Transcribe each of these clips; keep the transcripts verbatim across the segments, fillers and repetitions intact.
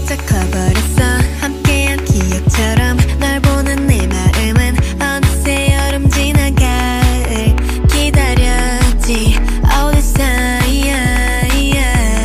훌쩍 커버렸어. 함께한 기억처럼 널 보는 내 마음은 어느새 여름 지나갈 기다렸지 all this time.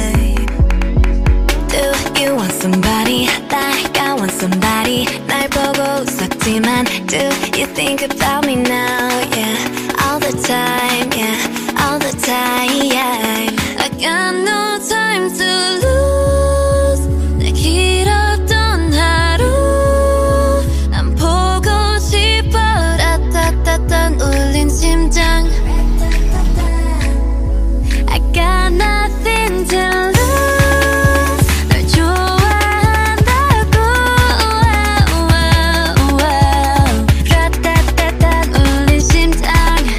Do you want somebody like I want somebody. 날 보고 웃었지만 do you think about me now? Yeah, all the time, yeah, all the time. I got no time to lose. 내 길었던 하루 난 보고 싶어. 라따따따 울린 심장. I got nothing to lose. 널 좋아한다고. 라따따따 울린 심장.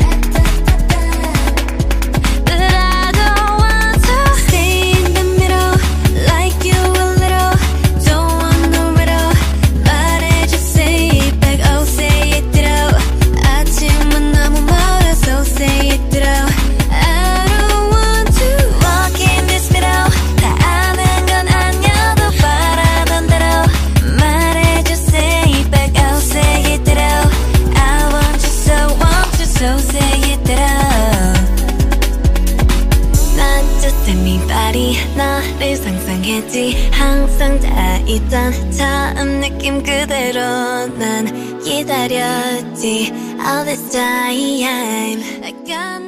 But I don't want to stay in the middle like you a little. Don't want no riddle. 말해줘 say it back. Oh say it ditto. 아침은 너무 멀어서 say it ditto. I don't want to walk in this middle. 다 아는 건 아니어도 바라던 대로 말해줘 say it back. Oh say it ditto. I want you so want you so say it ditto. Not just anybody. 너를 상상했지. 항상 다 있던 처음 느낌 그대로 난 기다렸지 all this time. I got